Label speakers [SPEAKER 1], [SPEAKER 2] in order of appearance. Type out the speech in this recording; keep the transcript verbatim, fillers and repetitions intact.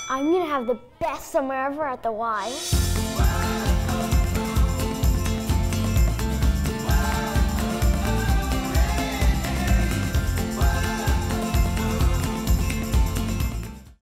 [SPEAKER 1] I'm gonna have the best summer ever at the Y.